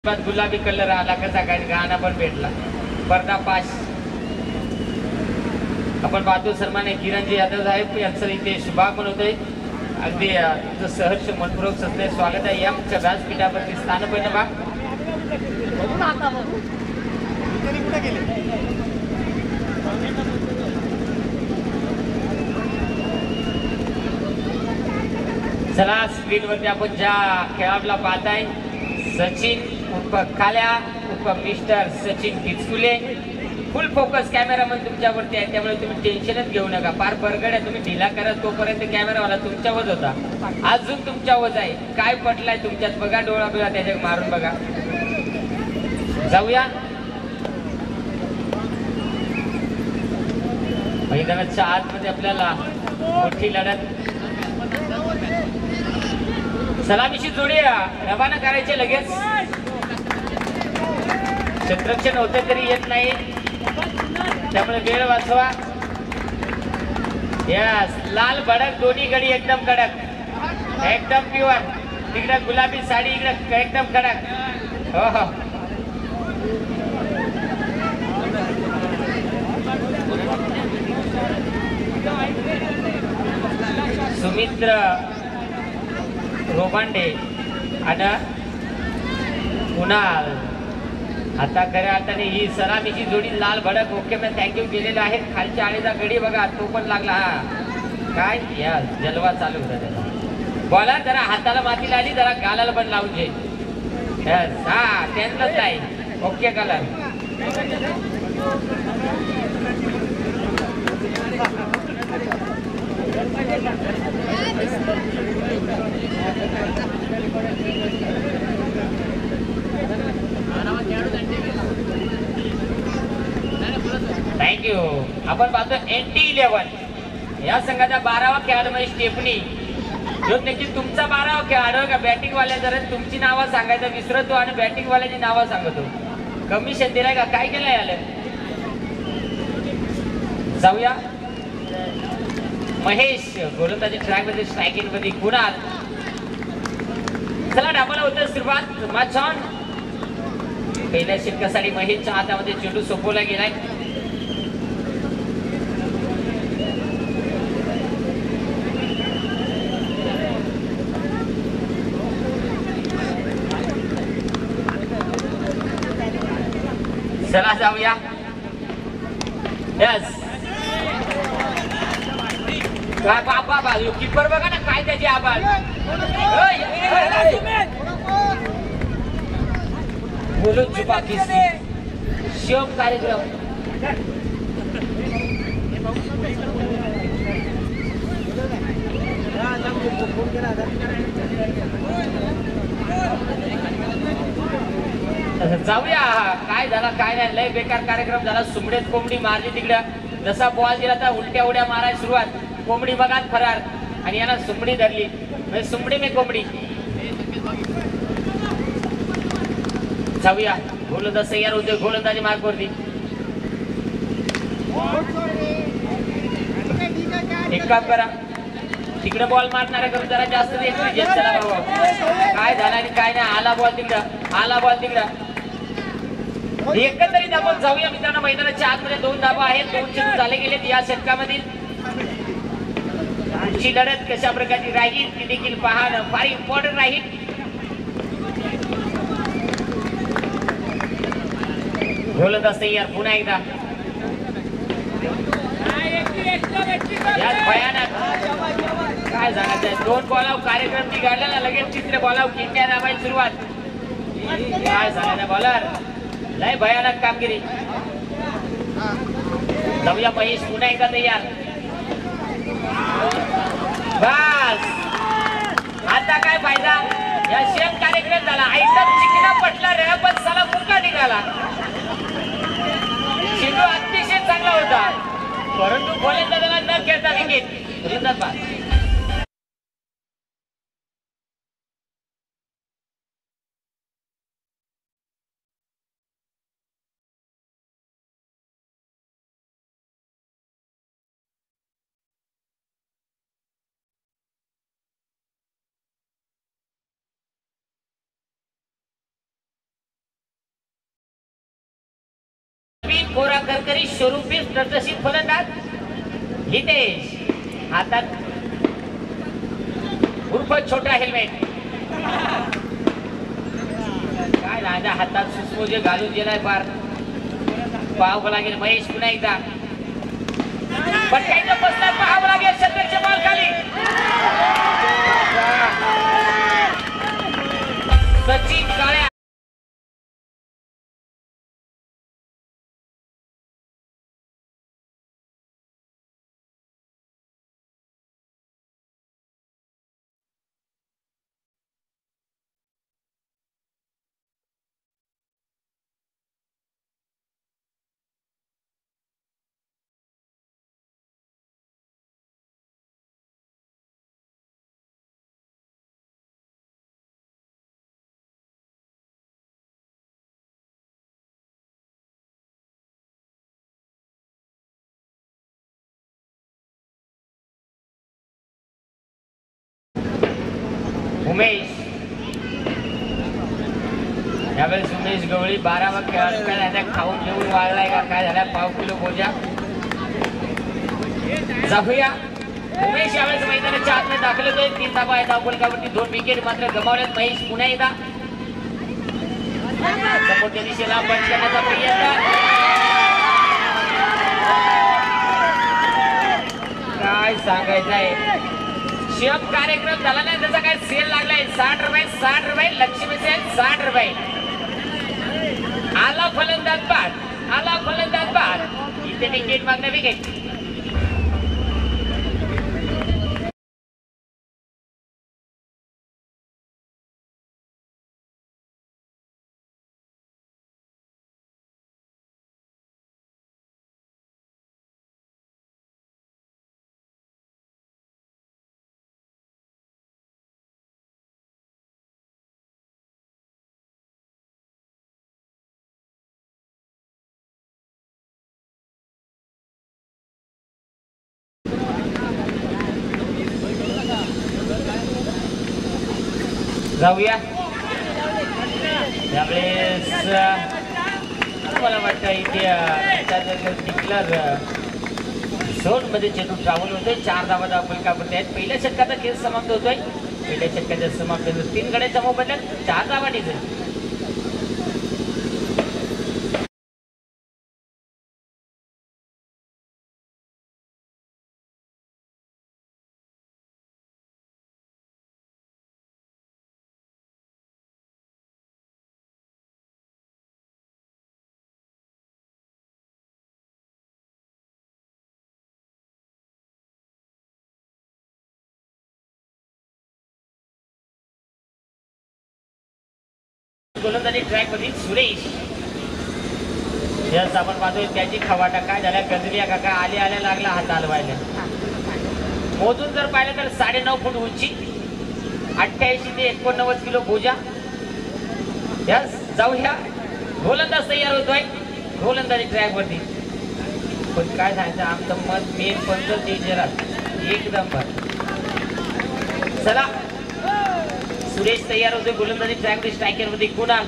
गुलाबी कलर आला कसा काय गाणं पण भेटला पर्दापाश. आपण पाहतो सन्मान्य किरणजी यादव साहेब यांचं इथे शुभागमन होतंय. अगदी तुमचं सहर्ष मनपूर्वक सगळे स्वागत आहे. या मुख्य व्यासपीठावरती स्थान पण बा चला स्क्रीनवरती आपण ज्या खेळाडूला पाहताय सचिन उर्फ काल्या उर्फ mister Sachin Kichkule. Full focus cameraman तुमच्यावरती आहे, त्यामुळे तुम्ही टेन्शनच घेऊ नका. फार बरगड आहे, तुम्ही ढिला करत तोपर्यंत कॅमेरावाला तुमच्यावरच होता, अजून तुमच्यावर आहे. काय पटलाय तुमच्यात बघा, डोळा बिळा त्याच्या मारून बघा. जाऊया मैदानाच्या आतमध्ये आपल्याला मोठी लढत सलामीची जोडी रवाना करायचे लगेच. क्षेत्ररक्षण होते तरी येत नाही, त्यामुळे वेळ वाचवा. यस, लाल भडक दोन्ही गडी एकदम कडक, एकदम प्युअर. तिकडे गुलाबी साडी, इकडे एकदम कडक. हो हो, सुमित्र रोबांडे आणि कुणाल. आता खऱ्या अर्थाने ही सलामीची जोडी लाल भडक ओके मॅन थँक्यू गेलेला आहे. खालच्या आळीचा गडी बघा, तो पण लागला. हा काय या जलवा चालू होता त्याचा. बॉलर जरा हाताला माती लागली, जरा गालाला पण लावून हा त्यांनाच आहे. Okay colour. थँक्यू. आपण पाहतो NT11 या संघाचा 12वा खेळाडू म्हणजे स्टेफनी. जो नक्की तुमचा 12वा खेळाडू का बॅटिंग वाल्या जरा तुमची नावं सांगायचं विसरतो आणि बॅटिंग वाल्याची नावं सांगतो. कमिशन दिलाय का काय केलंय आलं. जाऊया महेश गोलंदाजी ट्रॅक मध्ये स्ट्रायकिंग मध्ये कुणाल. चला डाबाला होतं सुरुवात. माछॉन पहिल्या षटकासाठी महेशच्या हातामध्ये चेंडू सोपवला गेलाय. चला जाऊया. यस, बाबा किपर बघा ना काय त्याची आवाज. बोलून चुका किसली शिवम कार्यक्रम. जाऊया. काय झाला काय नाही, लय बेकार कार्यक्रम झाला. सुमडेत कोंबडी मारली तिकडं. जसा बॉल दिला तर उलट्या उड्या मारायला सुरुवात. कोंबडी बघा फरार आणि याला सुमडी धरली. म्हणजे सुमडी में कोंबडी. जाऊया. गोलंदाज तयार होते, गोलंदाजी मार्गवरती. एक काम करा, तिकडे बॉल मारणारा करून जरा जास्त चला बाबा. काय झालं आणि काय नाही. आला बॉल तिकडं, आला बॉल तिकडं. एकंदरीत आपण जाऊया मित्रांनो. मैदानाच्या आतमध्ये 2 धावा आहेत, 2 चेंडू झाले गेलेत या षटकामधील. पुढची लढत कशा प्रकारची राहील ती देखील पाहणं फार इम्पॉर्टंट राहील. गोलंदाज तयार पुन्हा एकदा. यात भयानक काय झालं. 2 बॉलाव कार्यक्रम बिघडला ना, लगेच 3ऱ्या बॉलाव किंड्या दाबायला सुरुवात. काय झालं ना बॉलर, लय भयानक कामगिरी. जाऊया महेश पुन्हा एकदा तयार. बस आता काय फायदा. या शेम कार्यक्रम झाला. आयटम चिकना पटला रे, पण साला मुका निघाला. चेंडू अतिशय चांगला होता, परंतु गोलंदाजाला न खेळता विकेट. मानकरी स्वरूपी प्रदर्शित फलंदाज हितेश हातात उर्फ छोटा हेल्मेट काय राजा हातात सुसमोजे घालून गेलाय पार पाहावं लागेल महेश पुन्हा एकदा पटकायचं बसलाय पाहावं लागेल शतकच्या बॉल खाली सचिन काळ्या उमेश यावेळेस उमेश गवळी 12 खेळाडू काय झाल्या खाऊन घेऊन वाळलाय का काय झाल्या पाव किलो बोजा जाऊया उमेश यावेळेस मैदानाच्या आतमध्ये दाखल होतोय 3 धावा आहेत धावफलकावरती 2 विकेट मात्र गमावल्यात महेश पुन्हा एकदा सपोर्टच्या दिशेला पंच करण्याचा प्रयत्न काय सांगायचं आहे शिवम कार्यक्रम झाला नाही त्याचा काय सेल लागलाय 60 रुपये लक्ष्मी सेल 60 रुपये आला फलंदाज बाद इथे विकेट मागणं विकेट जाऊया त्यावेळेस मला वाटतं इथे डिक्लर झोन मध्ये चेंडू ट्रॅव्हल होतोय 4 धावा धावफलकावरती आहेत पहिल्या षटकाचा खेळ समाप्त होतोय पहिल्या षटकाच्या समाप्त 3 गड्याच्या मोबदल्यात 4 धावा डिझेल गोलंदाजी ट्रॅक मधील सुरेश यस आपण पाहतोय त्याची खवाटा काय झाल्या गजरिया काका आल्या लागला हात हलवायला मोजून जर पाहिलं तर 9.5 फूट उंची 88 ते 89 किलो बोजा यस जाऊया गोलंदाज तयार होतोय गोलंदाजी ट्रॅक वरती पण काय सांगायचं आमचं मत मेन पंच डेंजरस एकदम चला सुरेश तयार होते गोलंदाजी ट्रॅक स्ट्रायकर मध्ये कुणाल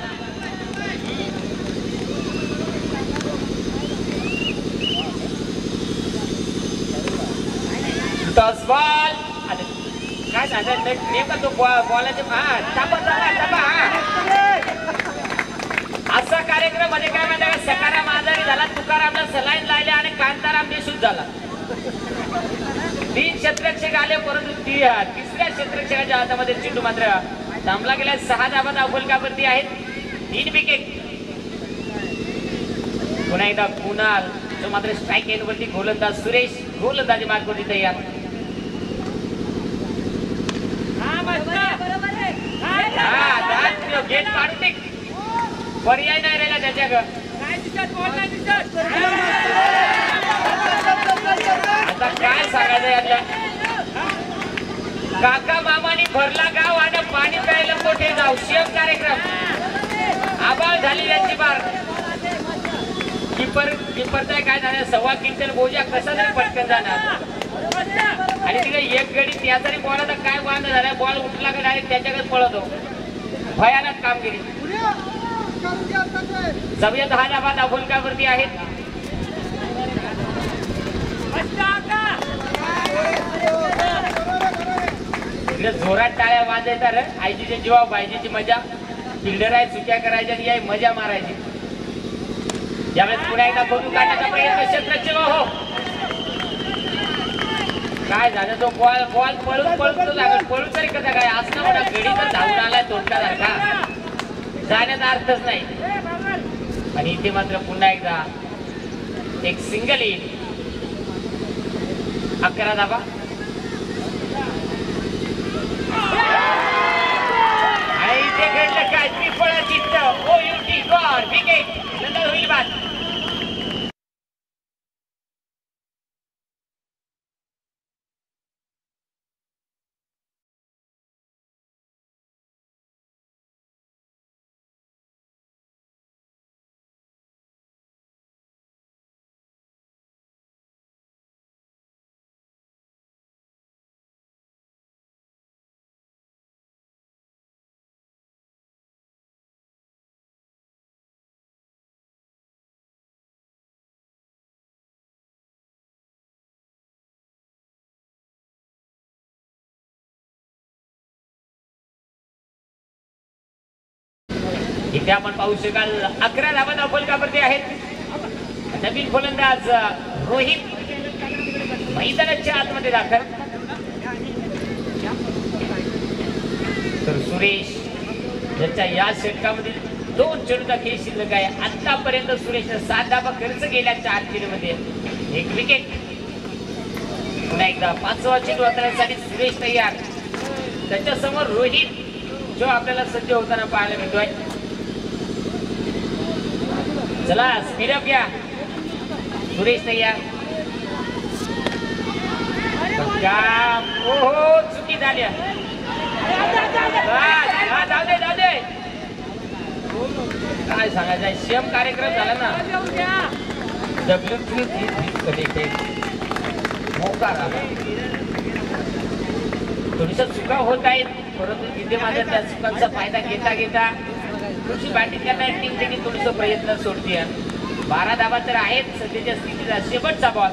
टॉस बॉल काय सांगायचं नेमका तो बॉलाच्या असा कार्यक्रम मध्ये काय म्हणतात सकाराम आजारी झाला तुकारामला सलाईन लायले आणि कांताराम बेशुद्ध झाला 3 क्षेत्ररक्षक आले परंतु तिसऱ्या क्षेत्ररक्षकाच्या हातामध्ये चेंडू मात्र थांबला गेला 6 धावा धावफलकावरती आहेत 3 विकेट पुन्हा एकदा कुणाल जो मात्र स्ट्राईक एंड वरती गोलंदाज सुरेश गोलंदाजी मार्गवरती तयार गेट काढून दे पर्याय नाही राहिला त्याच्याकडे आता काय सांगायचं यातल्या काका मामानी भरला गाव आणि पाणी प्यायला मोठे जाऊ शेफ कार्यक्रम आबाळ झाली त्यांची बार किपरचा काय झालं 1.25 क्विंटल बोजा कसा तरी पटकन जाणार आणि तिकडे एक गडी त्या तरी बॉलचा काय वांद झाला बॉल उठला का डायरेक्ट त्याच्याकडे पळतो भयानक कामगिरी जाऊया 10 धावा धावफलकावरती आहेत इकडे जोरात टाळ्या वाजायचा रे आयजीच्या जीवा बायजीची मजा फिल्डर आहे चुक्या करायच्या आणि मजा मारायची यावेळेस पुन्हा एकदा बघू काढण्याचा प्रयत्न क्षेत्रचे हो काय झालं तो बॉल बॉल पळून पळून तरी कसा काय असं मोठा गडी तर धावून आलाय तोडकासारखा जाण्याचा अर्थच नाही आणि इथे मात्र पुन्हा एकदा एक सिंगल हिट 11 धावा आणि इथे घडलं काय त्रिफळ चित्त ओ युटी गॉड विकेट नंतर होईल बाद इथे आपण पाहू शकाल 11 धावा धावफलकावरती आहेत नवीन फलंदाज रोहित मैदानाच्या आतमध्ये दाखल तर सुरेश ज्याच्या या षटकामध्ये 2 चेंडूचा खेळ शिल्लक आहे आतापर्यंत सुरेशने 7 धावा खर्च केल्या 4 चेंडूमध्ये 1 विकेट पुन्हा एकदा 5वा चेंडू हाताळण्यासाठी सुरेश तयार त्याच्या समोर रोहित जो आपल्याला सज्ज होताना पाहायला मिळतोय चला स्पीड अप घ्या सुरेश तयार ओहो चुकी झाली जाऊ दे काय सांगायचं शेम कार्यक्रम झाला ना थोडीशा चुका होत आहेत परंतु तिथे माझ्या त्या चुकांचा फायदा घेता घेता थोडीशी बॅटिंग करण्याची टीम देखील थोडस प्रयत्न सोडते 12 धावा तर आहेत सध्याच्या स्थितीचा शेवटचा बॉल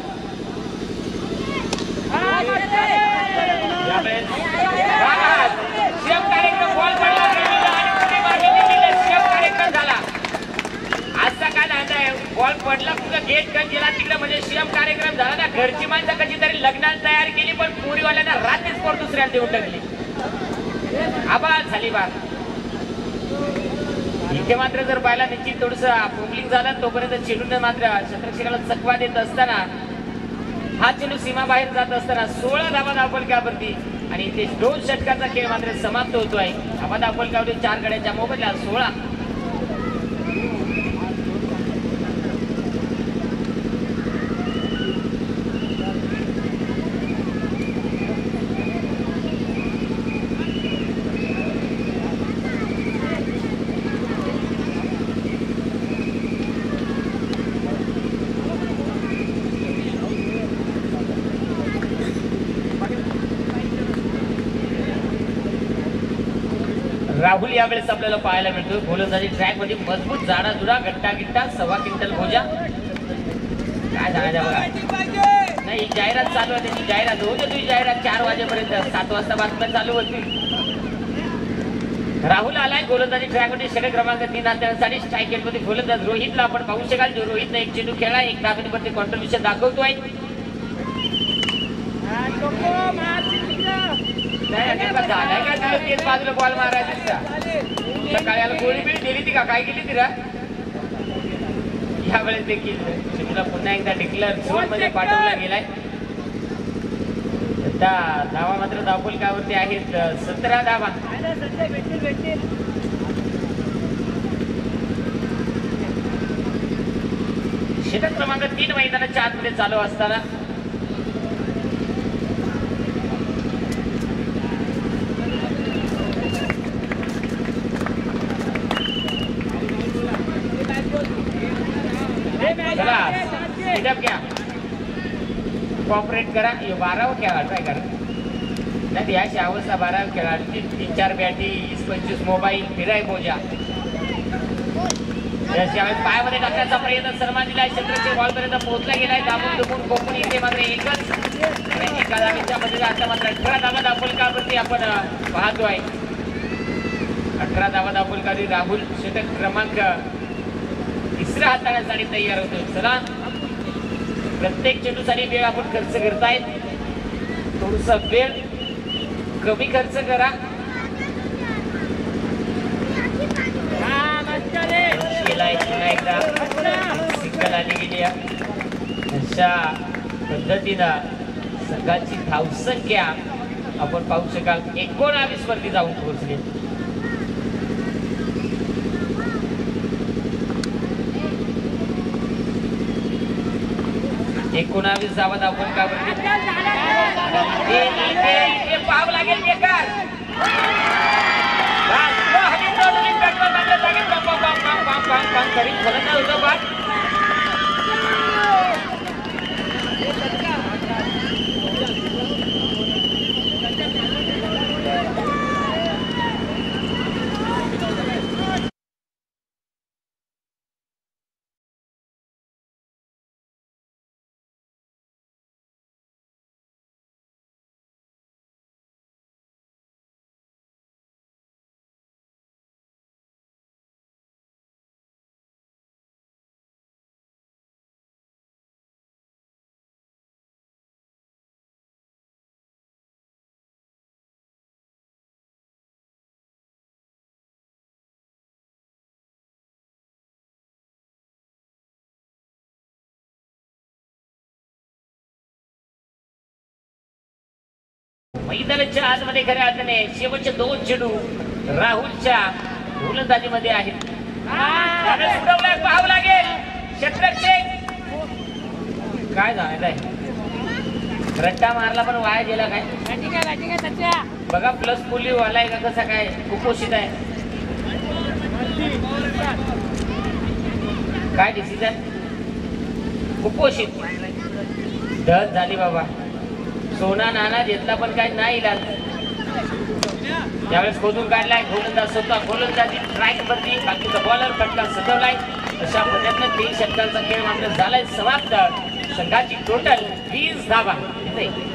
कार्यक्रम बॉल पडला कार्यक्रम झाला आजचा काय धंदा आहे बॉल पडला कुठं गेट कट गेला तिकडे म्हणजे सीएम कार्यक्रम झाला ना घरची माणसं कशी तरी लग्नाला तयार केली पण पुरीवाल्यांना रात्रीच स्कोर दुसऱ्याला देऊन टाकली आबाद झाली बात इथे मात्र जर पाहिला निश्चित थोडस पोमलिंग झालं तोपर्यंत चेंडूने मात्र क्षेत्ररक्षकाला चकवा देत असताना हा चेंडू सीमा बाहेर जात असताना 16 धावा धावफलकावरती आणि इथे 2 षटकाचा खेळ मात्र समाप्त होतोय धावा धावफलकावरती 4 गड्याच्या मोबदल्यात 16 राहुल यावेळेस आपल्याला पाहायला मिळतो गोलंदाजी ट्रॅक मध्ये मजबूत जाडा जुडा गट्टा गिट्टा 1.25 क्विंटल भोजा काय सांगायचं बघा नाही जाहिरात चालू आहे त्याची जाहिरात होते तुझी जाहिरात 4 वाजेपर्यंत 7 वाजता बातम्या चालू होती राहुल आलाय गोलंदाजी ट्रॅक मध्ये षटक क्रमांक 3 हाताळण्यासाठी स्ट्राईक मध्ये गोलंदाज रोहितला आपण पाहू शकाल जो रोहितने एक चेंडू खेळला 1 धावेवरती कॉन्ट्रीब्युशन दाखवतोय झालाय का तेच बाजूला बॉल मारायचा सकाळी याला गोळी बिळी दिली ती का काय केली ती रा यावेळेस देखील चेंडूला पुन्हा एकदा डिक्लेअर झोन मध्ये पाठवला गेलाय धावा मात्र धावफलकावरती आहेत 17 धावा षटक क्रमांक 3 मैदानाच्या आतमध्ये चालू असताना कॉपरेट करा 12 खेळा ट्राय करा नाही याची अवस्था 12 खेळा 3-4 बॅटी 20-25 मोबाईल फिराय बोजा त्यावेळेस पायामध्ये टाकण्याचा प्रयत्न सन्मान दिलाय. क्षेत्रक्षक बॉलपर्यंत पोहोचला गेलाय. दाबून दुबून कोकण इथे मात्र एकच एका धावेच्या मध्ये आता मात्र 18 धावा दापोलकरवरती आपण पाहतोय. 18 धावा दापोलकर. राहुल षटक क्रमांक 3 हाताळण्यासाठी तयार होतो. चला प्रत्येक चेंडूसाठी वेळ आपण खर्च करतायत. थोडसा वेळ कमी खर्च करा. सिंगल आली गेली. अशा पद्धतीनं संघाची धावसंख्या आपण पाहू शकाल 19 वरती जाऊन पोहोचली. एकोणावीस धावा आपण का पाव लागेल बेकार. मैदानाच्या आतमध्ये खऱ्या अर्थाने शेवटचे 2 चेंडू राहुलच्या गोलंदाजीमध्ये आहेत. पाहावं लागेल. क्षेत्रक्षक काय झालेलं आहे. रट्टा मारला पण वाया गेला काय बघा. प्लस पुली वालाय का कसा काय कुपोषित आहे काय डिसिजन. कुपोषित डर झाली बाबा. सोना नाना घेतला पण काय नाही इलाज. त्यावेळेस खोदून काढलाय. गोलंदाज स्वतः गोलंदाजी ट्रॅक वरती. बाकीचा बॉलर फटका सजवलाय. अशा पद्धतीने 3 षटकांचा खेळ मात्र झालाय समाप्त. संघाची टोटल 20 धावा.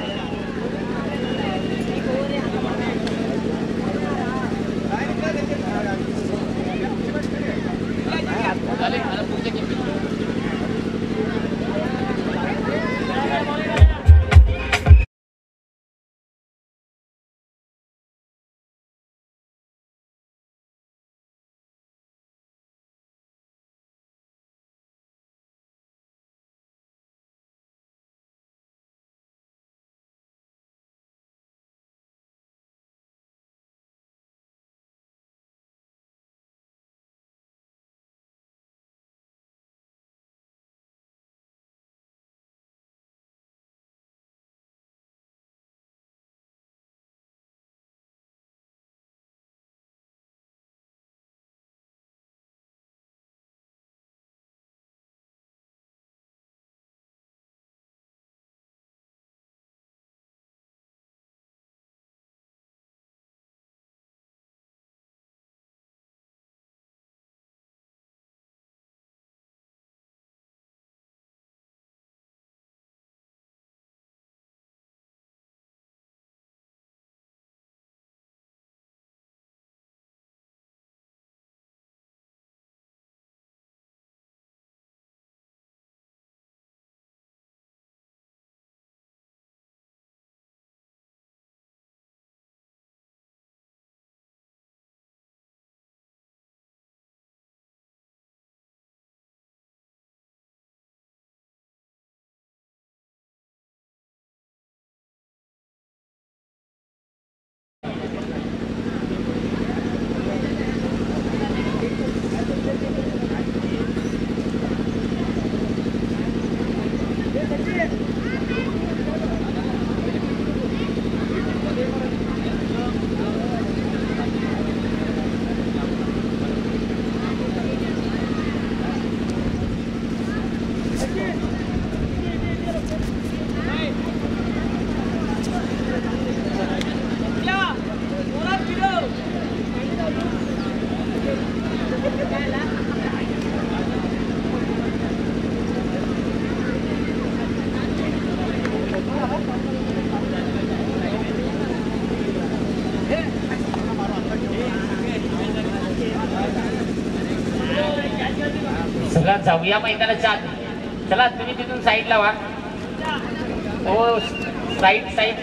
चला जाऊया मैदानाच्या आत. चला तुम्ही तिथून साईडला व्हा. हो साईड साईड.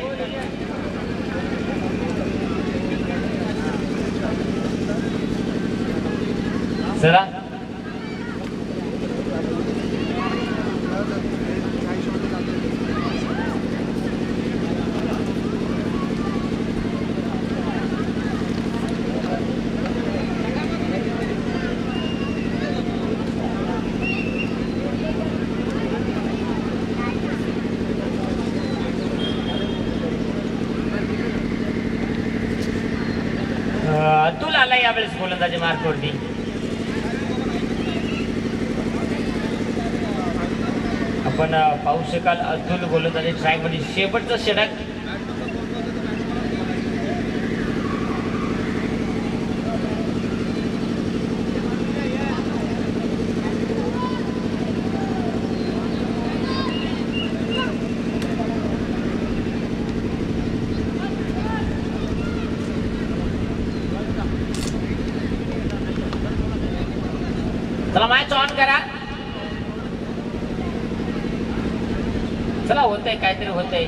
चला अतुल आला यावेळेस गोलंदाजी मार्कवरती. आपण पाहू शकाल अतुल गोलंदाजी ट्रॅक मध्ये शेवटचं षटक. चला मॅच ऑन करा. चला होतंय काहीतरी होतंय.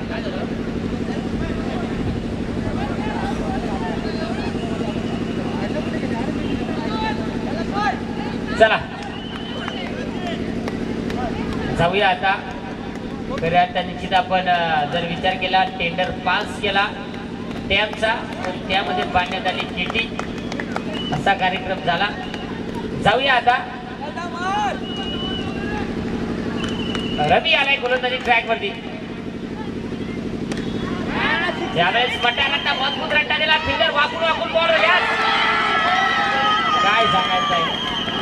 चला जाऊया आता. खऱ्या आता निश्चित आपण जर विचार केला टेंडर पास केला टॅबचा पण त्यामध्ये पाडण्यात आली किटी असा कार्यक्रम झाला. जाऊया आता. रवी आलाय गोलंदाजी ट्रॅक वरती. यावेळेस मटारंटा मजबूत रट्टा दिला. फिल्डर वाकून वाकून बॉल. काय सांगायचं आहे.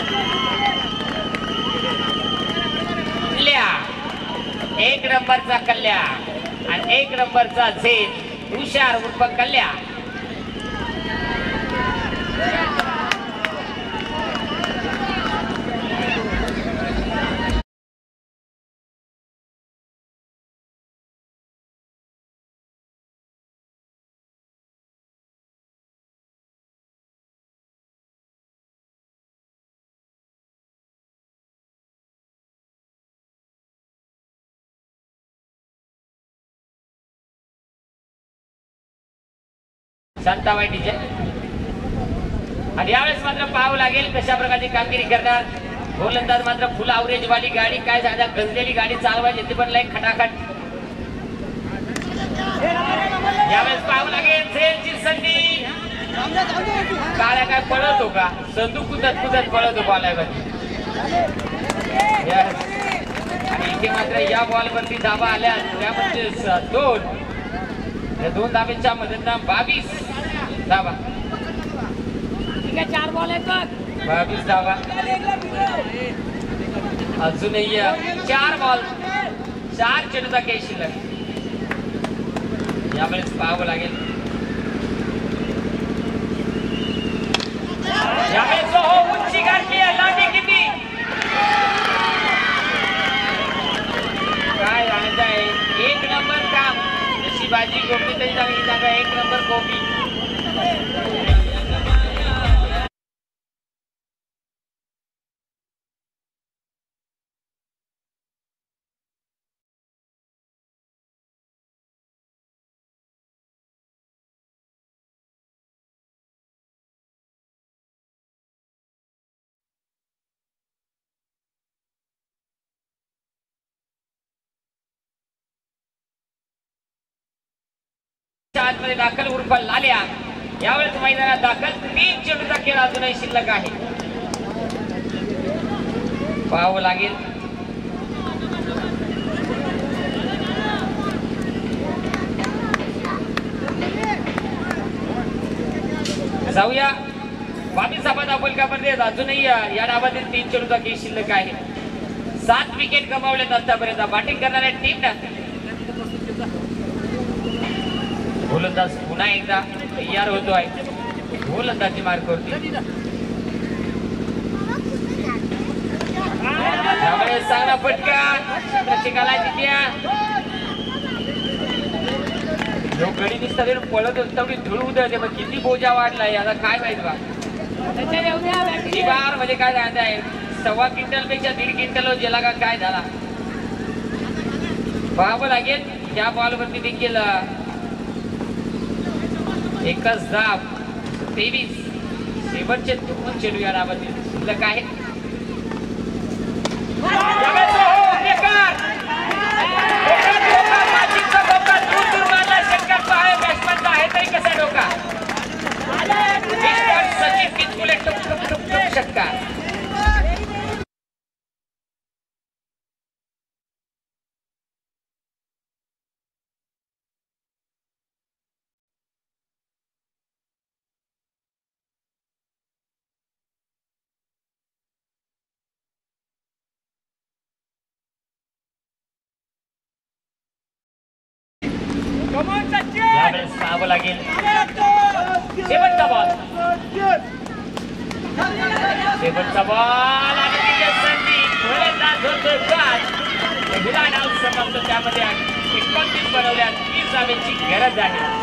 कल्या 1 नंबरचा कल्या आणि 1 नंबरचा झेल हुशार उर्फ कल्या. शांताबाई डीजे. आणि यावेळेस मात्र पाहावं लागेल कशा प्रकारची कामगिरी करणार. गोलंदाज मात्र फुल आवरेज वाली गाडी. काय झालं गंजलेली गाडी चालवायची ती पण लय खटाखट. यावेळेस पाहावं लागेल झेलची संधी. काळ्या काय पळत हो का संदूक कुदत कुदत पळत हो बॉलवर. आणि इथे मात्र या बॉल वरती धाबा आल्या त्यामध्ये 2 धाब्यांच्या मदतीने 22 धाबा. 4 बॉल आहेत बघ. 22 धाबा. अजूनही 4 बॉल 4 चेंडूचा खेळ शिल्लक. यावेळेस पाहावं लागेल. यावेळेस हो उंची गाठली लांडी किती. काय सांगायचं आहे. 1 नंबर काम. जशी बाजी गोपी तरी चांगली जागा. 1 नंबर गोपी. मध्ये दाखल उर्फ लाल्या. यावेळेस मैदानात दाखल. 3 चेंडूचा खेळ अजूनही शिल्लक आहे. पाहावं लागेल. जाऊया 22 धाबा दाखल अजूनही या डावातील 3 चेंडूचा खेळ शिल्लक आहे. 7 विकेट गमावलेत आतापर्यंत. बॅटिंग करणाऱ्या टीमनं. गोलंदाज पुन्हा एकदा तयार होतोय. गोलंदाजी मार्कवरती. त्यामुळे चांगला फटका रसिकाला जित्या. जो गडी दिसता पळत तेवढी धूळ उधळते. मग किती बोजा वाढलाय आता काय माहित बा. बार म्हणजे काय सांगत आहे 1.25 क्विंटल पेक्षा 1.5 क्विंटल गेला का काय झाला पाहावं लागेल. या बॉलवरती देखील एकच धाव. 23 शेवटचे 2 चेंडू या डावातील शिल्लक आहे. सचिन किचकुले षटकार. यावेळेस पाहावं लागेल शेवटचा बॉल. शेवटचा बॉल आणि संधी गोलंदाज होतो बाद. पहिला डाव समाप्त. त्यामध्ये 29 बनवल्या. 30 धावेची गरज आहे.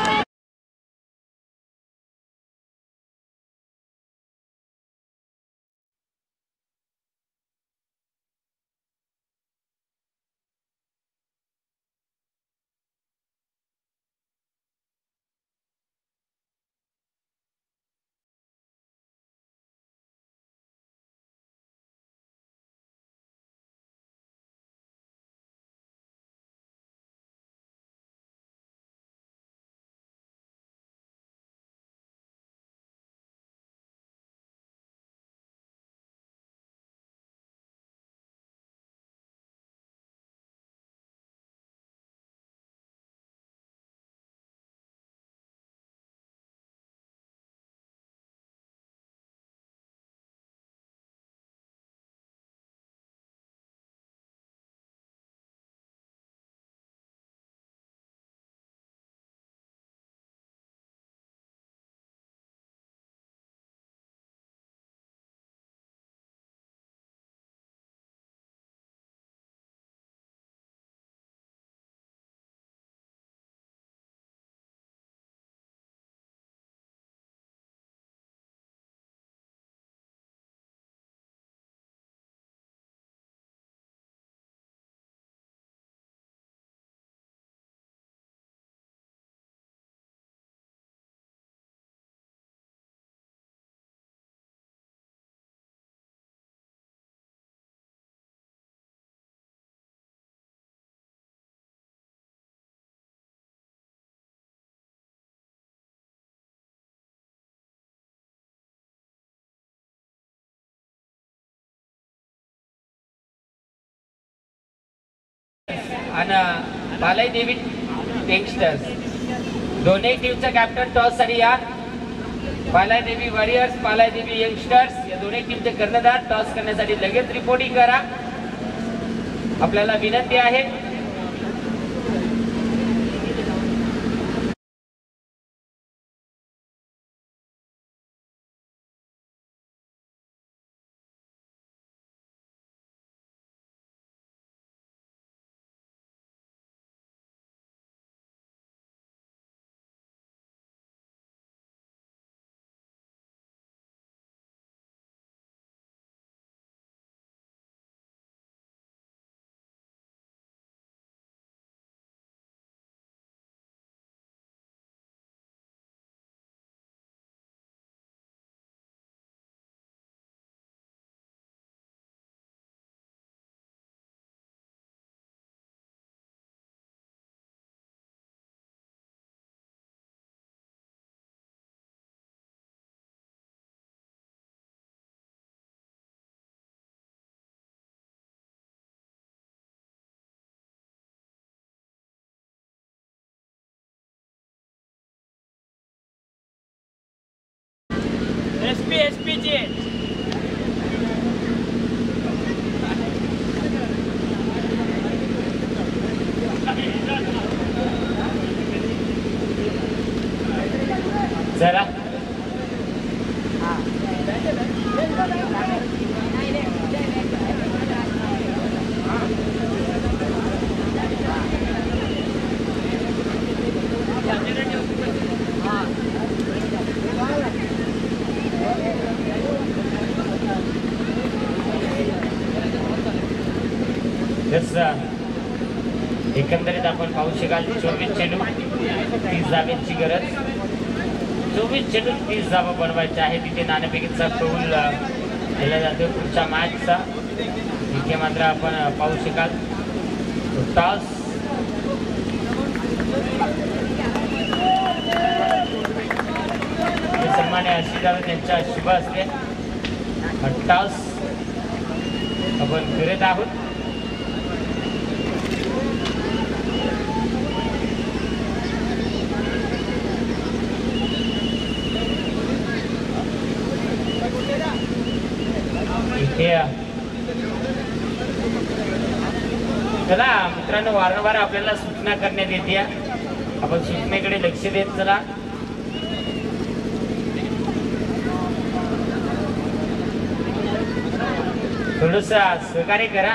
आणि बालाई देवी यंगस्टर्स दोन्ही टीमचा कॅप्टन टॉस साठी या. बालाई देवी वॉरियर्स, बालाई देवी यंगस्टर्स या दोन्ही टीमचे कर्णधार टॉस करण्यासाठी लगेच रिपोर्टिंग करा. आपल्याला विनंती आहे. SPG जरा जसं एकंदरीत आपण पाहू शकाल 24 चेंडू 30 धाब्यांची गरज. 24 चेंडू 30 धावा बनवायच्या आहे. तिथे नाणेफेकीचा कौल केला जातो पुढच्या मॅचचा. इथे मात्र आपण पाहू शकाल टॉस सन्मान्य आशिष दादा त्यांच्या शुभ असते. टॉस आपण फिरत आहोत. चला मित्रांनो, वारंवार आपल्याला सूचना करण्यात येते. आपण सूचनेकडे लक्ष देत चला. थोडस सहकार्य करा.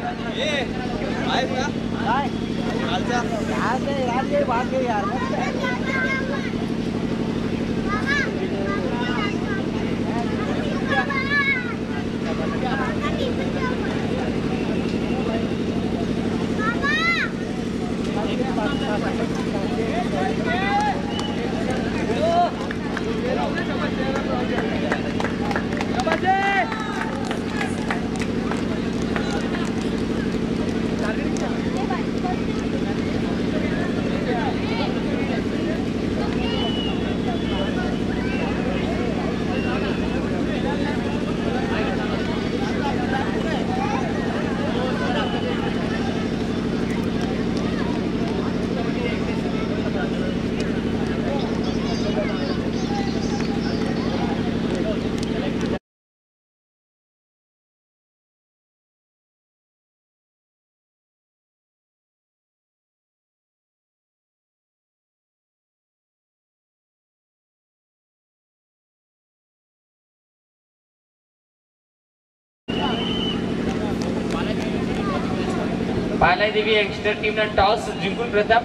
पालाय देवी यंगस्टर टीमनं टॉस जिंकून प्रताप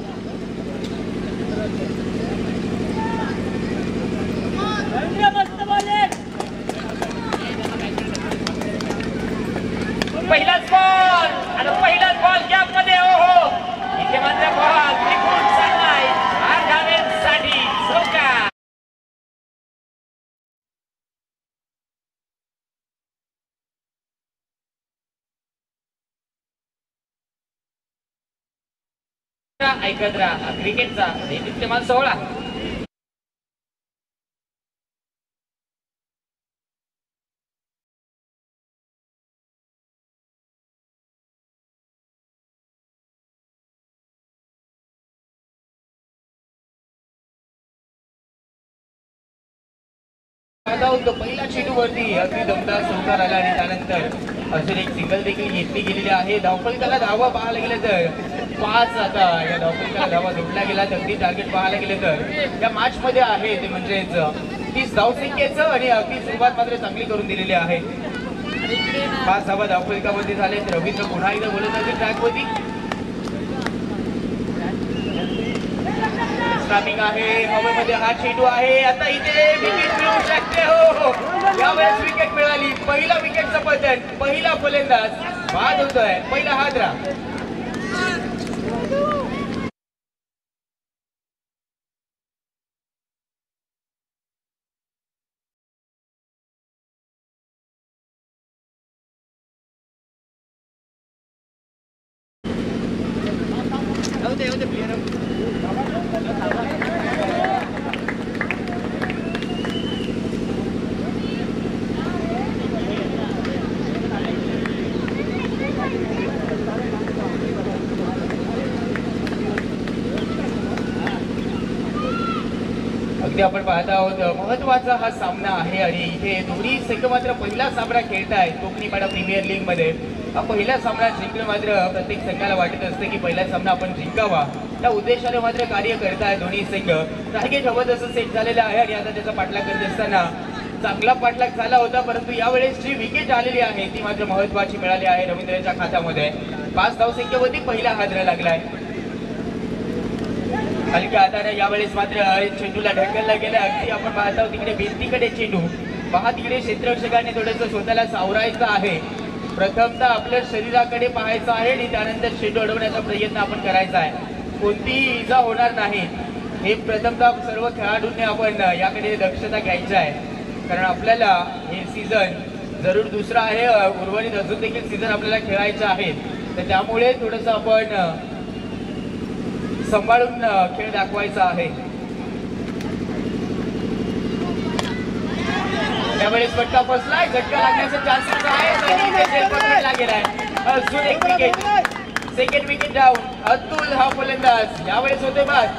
पहिलाच बॉल आणि पहिलाच बॉल गॅप मध्ये. हो इथे मात्र बॉल त्रिकोण चाललाय 8 धाव्यांसाठी चौकार. ऐकत राहा क्रिकेटचा दैनित्यमान सोहळा. पहिला चेंडू वरती अगदी दमदार चौकार आला आणि त्यानंतर अजून एक सिंगल देखील घेतली गेलेली आहे. धावफलकाला धावा पाहायला गेलं तर 5 आता या धावफलकाला धावा जोडल्या गेला. अगदी टार्गेट पाहायला गेले तर या मॅच मध्ये आहे ते म्हणजेच 30 धावसंख्येचं आणि अगदी सुरुवात मात्र चांगली करून दिलेली आहे. 5 धावा धावफलकामध्ये झाले. रवींद्र पुन्हा एकदा बोलत आहे ट्रॅकवरती. स्टार्टिंग आहे हवेमध्ये हा चेंडू आहे. आता इथे विकेट मिळू शकते. हो यावेळेस विकेट मिळाली. पहिला विकेटचा पतन. पहिला फलंदाज बाद होतोय. पहिला हादरा. अगदी आपण पाहत आहोत महत्वाचा हा सामना आहे आणि इथे दोन्ही संघ मात्र पहिला सामना खेळतायत कोकणीपाडा प्रीमियर लीग मध्ये. हा पहिला सामना जिंकणं मात्र प्रत्येक संघाला वाटत असते की पहिला सामना आपण जिंकावा. त्या उद्देशाने मात्र कार्य करताय दोन्ही संघ. टार्गेट हवं तसं सेट झालेलं आहे आणि आता त्याचा पाठलाग करत असताना चांगला पाठलाग झाला होता. परंतु यावेळेस जी विकेट आलेली आहे ती मात्र महत्वाची मिळाली आहे रवींद्रच्या खात्यामध्ये. 5 धावसंख्येवरती पहिला हादरा लागलाय. हलक्या हाताने यावेळेस मात्र चेंडूला ढकलला गेला. अगदी आपण पाहतो तिकडे भिंतीकडे चेंडू पहा. तिकडे क्षेत्ररक्षकाने थोडंसं स्वतःला सावरायचं आहे. प्रथमतः आपल्या शरीराकडे पाहायचं आहे आणि त्यानंतर चेंडू अडवण्याचा प्रयत्न आपण करायचा आहे. कोणतीही इजा होणार नाही हे प्रथमतः सर्व खेळाडूंनी आपण याकडे दक्षता घ्यायची आहे. कारण आपल्याला हे सीझन जरूर दुसरा आहे, उर्वरित अजून देखील सीझन आपल्याला खेळायचे आहेत. तर त्यामुळे थोडंसं आपण सांभाळून खेळ दाखवायचा आहे. त्यावेळेस फटका फसलाय, झटका लागण्याचा चान्सेस आहे. पकडला गेलाय. अजून एक wicket, second wicket down. Atul हा फलंदाज यावेळेस होते बाद.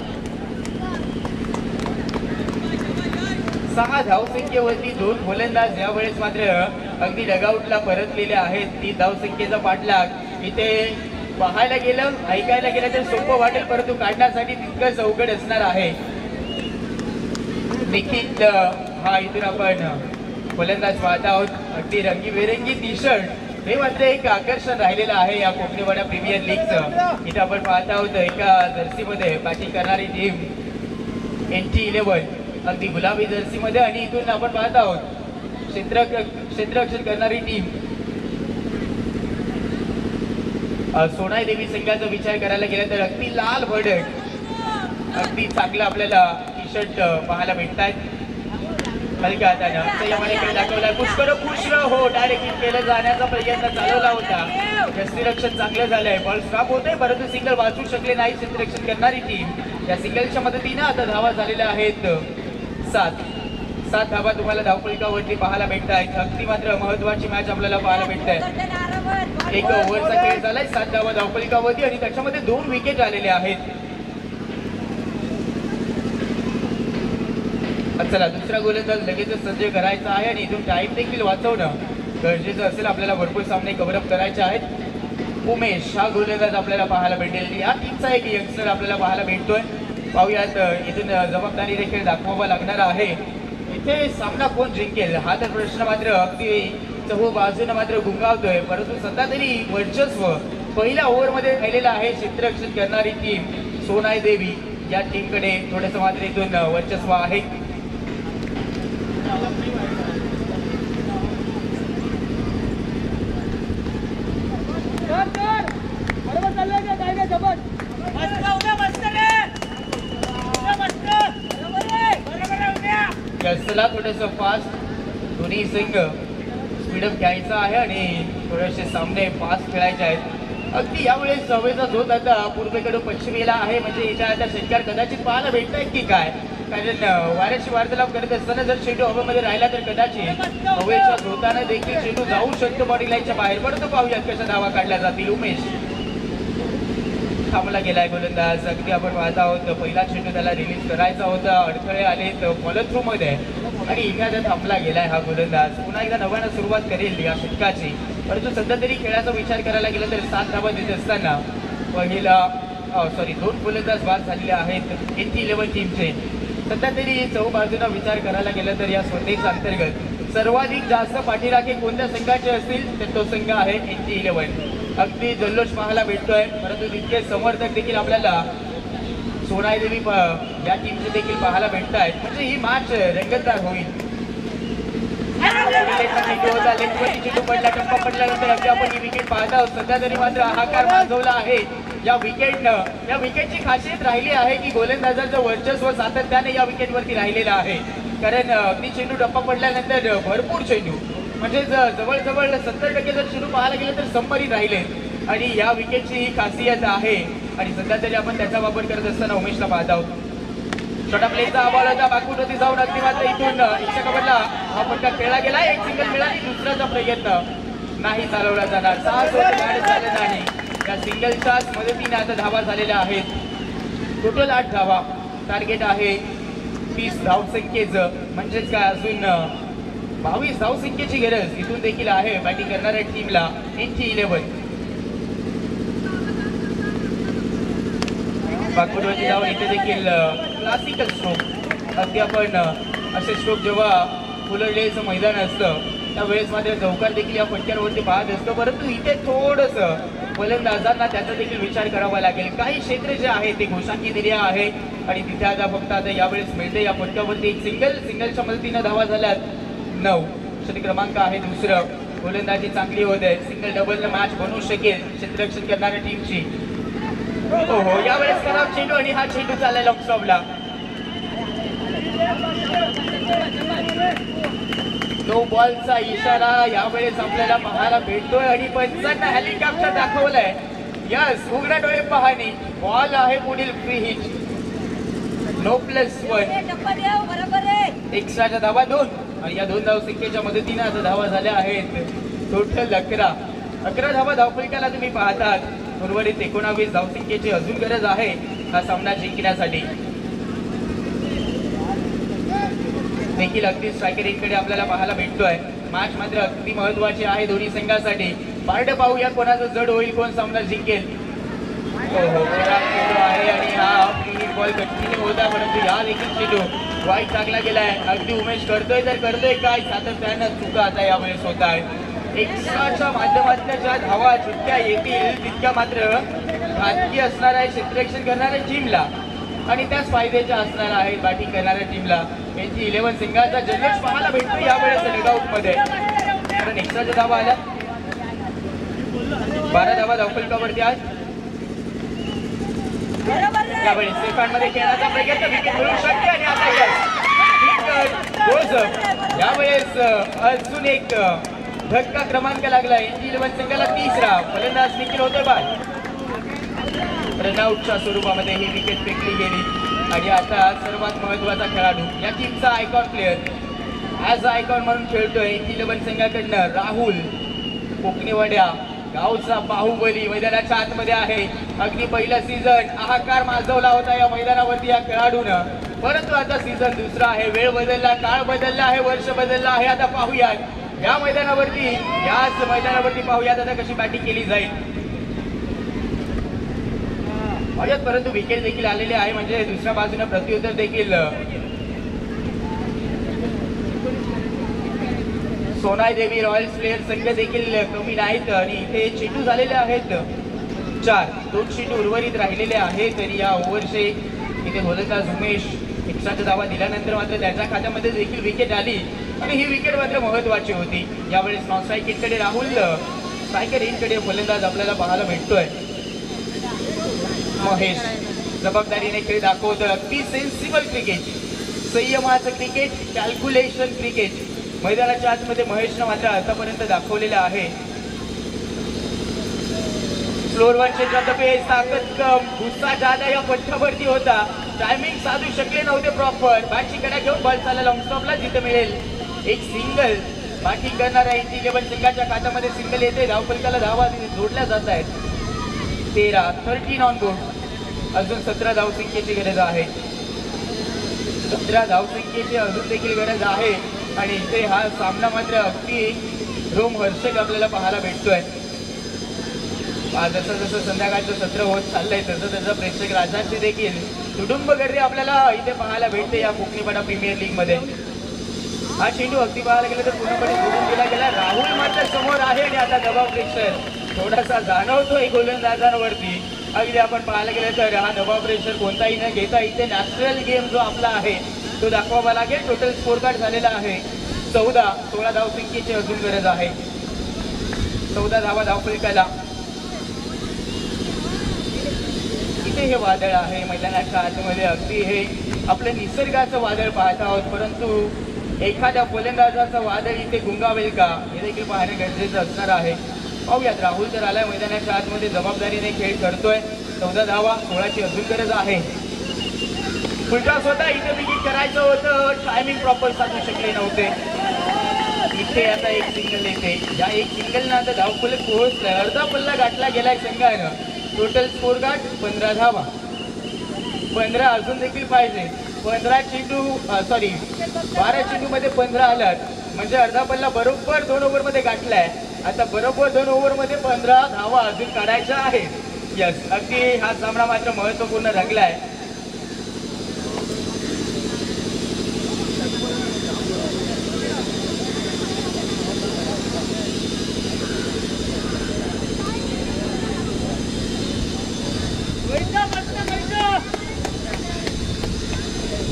6 धावसंख्येवरती 2 फलंदाज यावेळेस मात्र अगदी डगआउटला परतलेले आहेत. 3 धावसंख्येचा पाठलाग इथे पाहायला गेलं, ऐकायला गेलं तर सोपं वाटेल, परंतु काढण्यासाठी तितकंच अवघड असणार आहे. निखिल हा इथून आपण फलंदाज पाहत आहोत. अगदी रंगीबेरंगी टी शर्ट हे मात्र एक आकर्षण राहिलेलं आहे या कोकणीवाडा प्रीमियर लीगचं. इथं आपण पाहत आहोत एका जर्सीमध्ये बॅटिंग करणारी टीम NT11 अगदी गुलाबी जर्सीमध्ये, आणि इथून आपण पाहत आहोत क्षेत्ररक्षण करणारी टीम सोनाई देवी संघाचा विचार करायला गेला तर अगदी लाल भडक अगदी चांगलं आपल्याला टी शर्ट पाहायला भेटत आहेत. हलक्या हाताने दाखवला. पुष्कळ खुश हो डायरेक्ट हिट केलं जाण्याचा प्रयत्न चालवला होता. क्षेत्ररक्षण चांगलं झालंय. बॉल स्टॉप होते परंतु सिंगल वाचू शकले नाही क्षेत्ररक्षण करणारी टीम. या सिंगलच्या मदतीने आता धावा झालेल्या आहेत 7 धावा तुम्हाला धावफलकावरती पाहायला भेटत आहेत. अगदी मात्र महत्वाची मॅच आपल्याला पाहायला भेटत आहे. एक ओव्हरचा खेळ झालाय. 7 धावा धावफलकावरती आणि त्याच्यामध्ये 2 विकेट आलेले आहेत. चला दुसरा गोलंदाज लगेचच सज्ज करायचा आहे आणि इथून टाइम देखील वाचवणं गरजेचं असेल. आपल्याला भरपूर सामने कव्हरअप करायचे आहेत. उमेश हा गोलंदाज आपल्याला पाहायला भेटेल. या टीमचा एक यंगस्टर आपल्याला पाहायला भेटतोय. पाहूयात इथून जबाबदारी देखील दाखवावा लागणार आहे. इथे सामना कोण जिंकेल हा तर प्रश्न मात्र अगदी चहू बाजूने मात्र गुंगावतोय. परंतु सध्या तरी वर्चस्व पहिल्या ओव्हरमध्ये राहिलेलं आहे. क्षेत्ररक्षण करणारी टीम सोनाई देवी या टीमकडे थोडंसं मात्र इथून वर्चस्व आहे. कसला थोडंसं फास्ट दोन्ही संघ स्पीडअप घ्यायचा आहे आणि थोडेसे सामने फास्ट खेळायचे आहेत. अगदी यावेळेस हवेचा झोत आता पूर्वेकडून पश्चिमेला आहे. म्हणजे याच्या आता षटकार कदाचित पाहायला भेटत आहेत की काय, कारण वाऱ्याशी वार्तालाप करत असताना जर चेंडू हवेमध्ये राहिला तर कदाचित हवेच्या झोताने देखील चेंडू जाऊ शकतो बॉडी लाईनच्या बाहेर. परंतु पाहूयात कशा धावा काढल्या जातील. उमेश थांबला गेलाय गोलंदाज. अगदी आपण पाहत आहोत पहिला चेंडू त्याला रिलीज करायचा होता, अडथळे आले फॉलो थ्रू मध्ये आणि इथे थांबला गेलाय हा गोलंदाज. पुन्हा एकदा नव्यानं सुरुवात करेल या षटकाची. परंतु सध्या तरी खेळाचा विचार करायला गेला तर 7 धावा देत असताना पहिला 2 गोलंदाज बाद झालेले आहेत NT11 टीमचे. सध्या तरी चौबाजूला विचार करायला गेला तर या स्पर्धेच्या अंतर्गत सर्वाधिक जास्त पाठीराखे कोणत्या संघाचे असतील तर तो संघ आहे NT11. अगदी जल्लोष पाहायला भेटतोय. परंतु तितके समर्थक देखील आपल्याला सोनाई देवी या टीमचे देखील पाहायला भेटत आहेत. म्हणजे ही मॅच रंगतदार होईल. चेंडू पडला, टप्पा पडल्यानंतर अगदी आपण ही विकेट पाहत आहोत. सध्या तरी मात्र हाकार माजवला आहे या विकेटनं. या विकेटची खासियत राहिली आहे की गोलंदाजाचं वर्चस्व सातत्याने या विकेटवरती राहिलेलं आहे. कारण अगदी चेंडू टप्पा पडल्यानंतर भरपूर चेंडू म्हणजे जवळजवळ 70% जर चेंडू पाहायला गेलं तर संमरी राहिले आणि या विकेटची ही खासियत आहे. आणि सध्या तरी आपण त्याचा वापर करत असताना उमेशला पाहत आहोत. छोटा प्लेचा अबॉल होता, बाकूटवरती जाऊन अगदी मात्र इथून इच्छा कबरला हा फटका खेळला गेला. एक सिंगल मिळाली, दुसऱ्याचा प्रयत्न नाही चालवला जाणार. 6 झाले नाही. या सिंगलच्याच मदतीने आता धावा झालेल्या आहेत. टोटल 8 धावा. टार्गेट आहे 30 धावसंख्येचं. म्हणजेच काय अजून 22 धावसंख्येची गरज इथून देखील आहे बॅटिंग करणाऱ्या टीमला NT11. बाकूटवरती जाऊन इथे देखील क्लासिकल स्ट्रोक. अगदी आपण असे स्ट्रोक जेव्हा फुलरलेचं मैदान असतं त्यावेळेस मात्र चौकार देखील या फटक्यांवरती पाहत असतो. परंतु इथे थोडंसं फलंदाजांना त्याचा देखील विचार करावा लागेल. काही क्षेत्र जे आहे ते घोषांकी दिली आहे आणि तिथे आता फक्त आता यावेळेस मिळते या फटक्यावरती एक सिंगलच्या मदतीनं धावा झाल्यात 9. क्रमांक आहे दुसरं. गोलंदाजी चांगली होत आहे. सिंगल डबल मॅच बनवू शकेल क्षेत्ररक्षण करणाऱ्या टीमची. हो यावेळेस खराब चेंडू आणि हा चेंडू चाललाय लॉंग स्टॉपला. नो बॉलचा इशारा यावेळेस आपल्याला पाहायला भेटतोय आणि पंचांना हेलिकॉप्टर दाखवलंय. यस, उघडा डोळे पाहणी. बॉल आहे पुढील फ्री हिट. नो +1. एक्स्ट्राच्या धावा 2 आणि या 2 धावसंख्येच्या मदतीने आता धावा झाल्या आहेत टोटल 11 धावा धावफलकाला तुम्ही पाहतात. उर्वरित 19 धावसंख्येची अजून गरज आहे हा सामना जिंकण्यासाठी. देखील अगदी स्ट्रायकरीकडे आपल्याला पाहायला भेटतोय. मॅच मात्र अगदी महत्वाची आहे दोन्ही संघासाठी. पार्ट पाहूया कोणाचं जड होईल, कोण सामना जिंकेल. हो आहे आणि हा बॉल कंटिन्यू होता परंतु या देखील चेंडू वाईट टाकला गेलाय. अगदी उमेश करतोय काय सातत्यानं चुका आता यावेळेस होत आहे. एक्स्ट्राच्या माध्यमातून ज्या धावा जितक्या येतील तितक्या मात्र घातकी असणार आहे क्षेत्ररक्षण करणाऱ्या टीमला आणि त्याच फायद्याच्या असणार आहेत बॅटिंग करणाऱ्या टीमला. यांची 11 संघाचा जल्लोष पाहायला भेटतो यावेळेस डगआउट मध्ये. कारण एक्स्ट्राच्या धावा आल्या. 12 धावा धावफलकावरती आज. यावेळेस सेकंडमध्ये खेळण्याचा प्रयत्न विकेट मिळू शकते आणि आता यावेळेस अजून एक धक्का क्रमांक लागला. यांची 11 संघाला 3रा फलंदाज निखिल होतोय बाद. रनआउटच्या स्वरूपामध्ये ही विकेट फेकली गेली आणि आता सर्वात महत्वाचा खेळाडू या टीमचा आयकॉन प्लेअर ॲज आयकॉन म्हणून खेळतोय 11 संघाकडनं राहुल कोकणेवाड्या गावचा बाहुबली मैदानाच्या आतमध्ये आहे. अगदी पहिला सीझन हाहाकार माजवला होता या मैदानावरती या खेळाडूनं, परंतु आता सीझन दुसरा आहे. वेळ बदलला, काळ बदलला आहे, वर्ष बदलला आहे. आता पाहूयात या मैदानावरती पाहूयात आता कशी बॅटिंग केली जाईल. परंतु विकेट देखील आलेले आहे म्हणजे दुसऱ्या बाजूने प्रत्युत्तर देखील सोनाई देवी रॉयल्स प्लेयर संघ देखील कमी नाहीत आणि इथे चेंडू झालेले आहेत 4. 2 चेंडू उर्वरित राहिलेले आहेत तरी या ओव्हरचे इथे गोलंदाज उमेश एक्स्ट्राचा धावा दिल्यानंतर मात्र त्याच्या खात्यामध्ये देखील विकेट आली आणि ही विकेट मात्र महत्वाची होती. यावेळेस नॉन स्ट्राईक हिटकडे राहुल, स्ट्रायकर हिटकडे फलंदाज आपल्याला पाहायला भेटतोय. महेश जबाबदारीने खेळ दाखवतो. अगदी सेन्सिबल क्रिकेट, संयमाचं क्रिकेट, कॅल्क्युलेशन क्रिकेट मैदानाच्या आतमध्ये महेशनं मात्र आतापर्यंत दाखवलेलं आहे. फ्लोअरवर क्षेत्रात पेस, ताकद कम, गुस्सा जादा या पट्ट्यावरती होता. टायमिंग साधू शकले नव्हते प्रॉपर. बॅटची कडा घेऊन बॉल चालला लॉंग स्टॉपला जिथे मिळेल एक सिंगल. बॅटिंग करणाऱ्या 11 संघाच्या खात्यामध्ये सिंगल येते. धावफलकाला धावा जोडल्या जात आहेत 13 ऑन बोर्ड. अजून 17 धावसंख्येची गरज आहे. 17 धावसंख्येची अजून देखील गरज आहे आणि इथे हा सामना मात्र अगदी रोमहर्षक आपल्याला पाहायला भेटतोय. जसं जसं संध्याकाळचं सत्र होत चाललंय तसं प्रेक्षक राजांची देखील कुटुंब गर्दी आपल्याला इथे पाहायला भेटते या कोकणीपाडा प्रीमियर लीग मध्ये. हा चेंडू अगदी पाहायला गेला तर पूर्णपणे सोडून दिला गेला. राहुल मात्र समोर आहे आणि आता दबाव प्रेशर थोडासा जाणवतोय गोलंदाजांवरती. अगदी आपण पाहायला गेलं तर हा दबाव प्रेशर कोणताही न घेता इथे नॅचरल गेम जो आपला आहे तो दाखवावा लागेल. टोटल स्कोर कार्ड झालेला आहे 14. 16 धावसंख्येची अजून गरज आहे. 14 धावा धावफलकाला. इथे हे वादळ आहे मैदानाच्या आतमध्ये. अगदी हे आपलं निसर्गाचं वादळ पाहत आहोत परंतु एखाद्या फलंदाजाचं वादळ इथे गुंगावेल का हे देखील पाहणे गरजेचं असणार आहे. पाहूयात. राहुल तर आलाय मैदानाच्या आतमध्ये, जबाबदारीने खेळ करतोय. 14 धावा, 16ची अजून गरज आहे. फुलटॉस होता, इथे विकेट करायचं होतं, टायमिंग प्रॉपर साधू शकले नव्हते. इथे आता एक सिंगल येते. या एक सिंगलनं आता धावफलक पोहोचलाय. अर्धा पल्ला गाठला गेलाय संघानं. टोटल स्कोर गाठ 15 धावा. 15 अजून देखील पाहिजे. 12 चेंडूमध्ये 15 आलात म्हणजे अर्धा पल्ला बरोबर 2 ओव्हरमध्ये गाठलाय. आता बरोबर 2 ओव्हरमध्ये 15 धावा अजून काढायच्या आहेत. यस, अगदी हा सामना मात्र महत्वपूर्ण रंगलाय.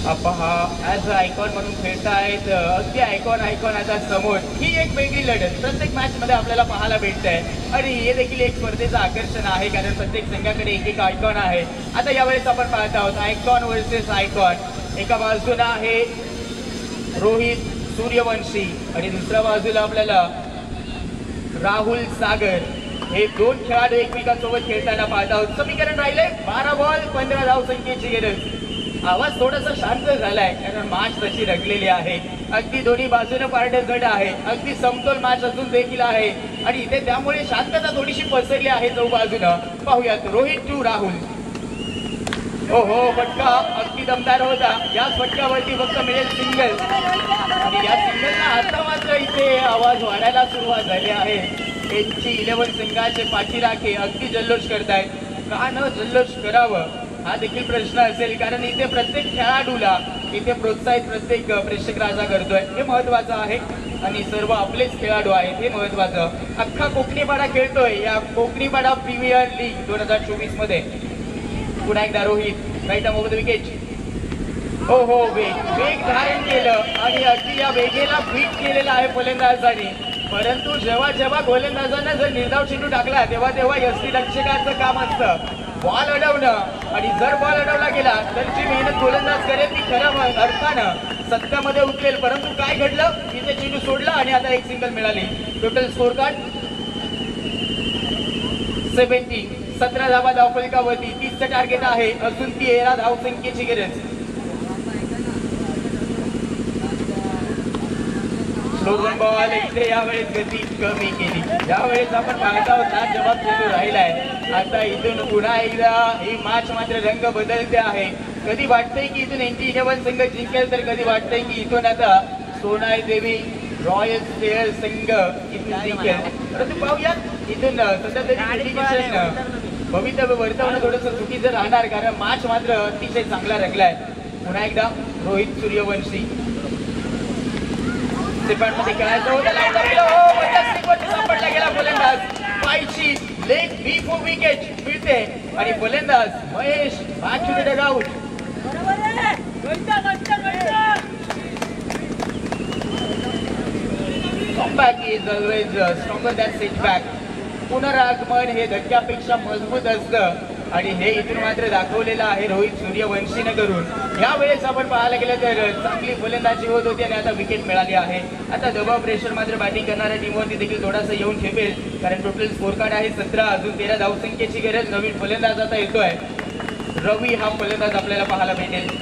पहा ॲज अ आयकॉन म्हणून खेळतायत, अगदी आयकॉन आता समोर. ही एक वेगळी लढत प्रत्येक मॅच मध्ये आपल्याला पाहायला भेटत आहे आणि हे देखील एक स्पर्धेचं आकर्षण आहे, कारण प्रत्येक संघाकडे एक एक आयकॉन आहे. आता यावेळेस आपण पाहत आहोत आयकॉन वर्सेस आयकॉन. एका बाजूला आहे रोहित सूर्यवंशी आणि दुसऱ्या बाजूला आपल्याला राहुल सागर. हे दोन खेळाडू एकमेकांसोबत खेळताना पाहत आहोत. समीकरण राहिले 12 बॉल 15 धावसंख्येची गरज. आवाज थोडासा शांत झालाय कारण मॅच तशी रंगलेली आहे. अगदी दोन्ही बाजूने पारडे जड आहे, अगदी समतोल मॅच अजून देखील आहे आणि इथे त्यामुळे शांतता थोडीशी पसरली आहे चौ बाजूनं. पाहूयात रोहित टू राहुल. हो हो, फटका अगदी दमदार होता. याच फटक्यावरती फक्त मिळेल सिंगल आणि या सिंगलला आता मात्र इथे आवाज वाढायला सुरुवात झाली आहे. त्यांची 11 संघाचे पाठीराखे अगदी जल्लोष करतायत. का न जल्लोष करावं हा देखील प्रश्न असेल, कारण इथे प्रत्येक खेळाडूला इथे प्रोत्साहित प्रत्येक प्रेक्षक राजा करतोय, हे महत्वाचं आहे आणि सर्व आपलेच खेळाडू आहेत हे महत्वाचं. अख्खा कोकणीपाडा खेळतोय या कोकणीपाडा प्रीमियर लीग 2024 मध्ये. पुन्हा एकदा Rohit right off the wicket. हो हो, वेग धारण केलं आणि अगदी या वेगेला बीट केलेला आहे फलंदाजाने. परंतु जेव्हा गोलंदाजांना जर निर्धाव चेंडू टाकला तेव्हा यष्टीरक्षकाचं काम असतं बॉल अडवणं, आणि जर बॉल अडवला गेला तर जी मेहनत गोलंदाज करेल ती खऱ्या अर्थानं सत्यामध्ये उतरेल. परंतु काय घडलं, तिथे चेंडू सोडला आणि आता एक सिंगल मिळाली. Total score card 70. 17 धावा धावफलकावरती. 30चं टार्गेट आहे, अजून 13 धावसंख्येची गरज. स्लोगन बॉल इथे यावेळेस गती कमी केली. यावेळेस आपण पाहत आहोत ना जवाब चेंडू राहिलाय. आता इथून पुन्हा एकदा ही मॅच मात्र रंग बदलते आहे. कधी वाटतंय की इथून 11 संघ जिंकेल तर कधी वाटतंय की इथून आता सोनाई देवी रॉयल प्लेयर संघ इथून जिंकेल. परंतु पाहूयात इथून सध्या तरी भवितव्य वर्तवणं थोडंसं चुकीचं राहणार, कारण मॅच मात्र अतिशय चांगला रंगलाय. पुन्हा एकदा रोहित सूर्यवंशी मध्ये खेळायचं होतं, सापडला गेला फलंदाज. पायची लेग बी फॉर विकेट मिळते आणि फलंदाज Mahesh back to the dugout. Comeback is always stronger than setback. पुनरागमन हे धक्क्यापेक्षा मजबूत असतं आणि हे इथून मात्र दाखवलेलं आहे रोहित सूर्यवंशीनं करून. यावेळेस आपण पाहायला गेलं तर चांगली फलंदाजी होत होती आणि आता विकेट मिळाली आहे. आता दबाव प्रेशर मात्र बॅटिंग करणाऱ्या टीमवरती देखील थोडासा येऊन ठेपेल, कारण टोटल स्कोर कार्ड आहे 17, अजून 13 धावसंख्येची गरज. नवीन फलंदाज आता येतोय रवी, हा फलंदाज आपल्याला पाहायला भेटेल.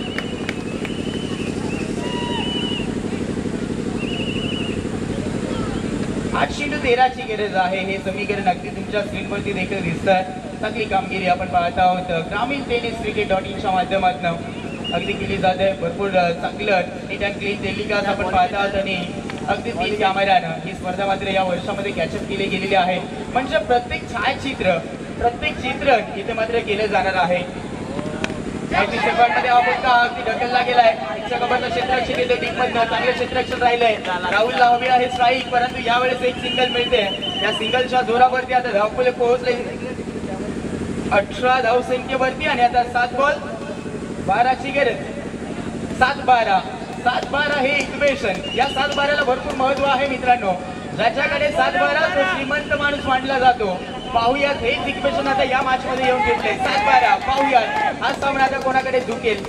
आठशे टू 13ची गरज आहे. हे समीकरण अगदी तुमच्या स्क्रीनवरती देखील दिसतंय. चांगली कामगिरी आपण पाहत आहोत ग्रामीण टेनिस क्रिकेट.in माध्यमातून अगदी केली जाते. भरपूर चांगलं नीट अँड क्लीन टेलिकास्ट आपण पाहत आहोत आणि अगदी 3 कॅमेऱ्यानं ही स्पर्धा मात्र या वर्षामध्ये कॅचअप केली गेलेली आहे. म्हणजे प्रत्येक छायाचित्र प्रत्येक चित्रण इथे मात्र केलं जाणार आहे. मध्ये अगदी ढकलला गेलाय. क्षेत्ररक्षण येते टीममधनं चांगलं क्षेत्ररक्षण राहिलंय. राहुलला हवी आहे स्ट्राईक, परंतु यावेळेस एक सिंगल मिळते. या सिंगलच्या जोरावरती आता धावफलक पोहोचले 18 धावसंख्येवरती आणि आता 7 बॉल 12ची गरज. 7-12 हे इक्वेशन. या 7-12ला भरपूर महत्व आहे मित्रांनो. ज्याच्याकडे 7-12 तो श्रीमंत माणूस मानला जातो. पाहूयात हेच इक्वेशन आता या मॅच मध्ये येऊन घेतले. 7-12 पाहूयात हा सामना आता कोणाकडे झुकेल.